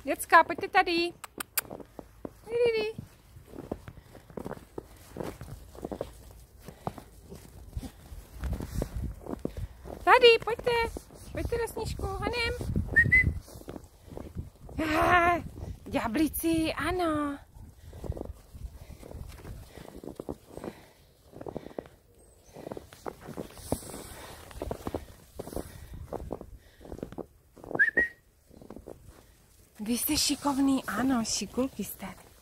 Děcka, pojďte tady. Tady, pojďte. Pojďte do snížku, honem. Ďáblici, ano. Vy jste šikovný, ano, šikulky jste.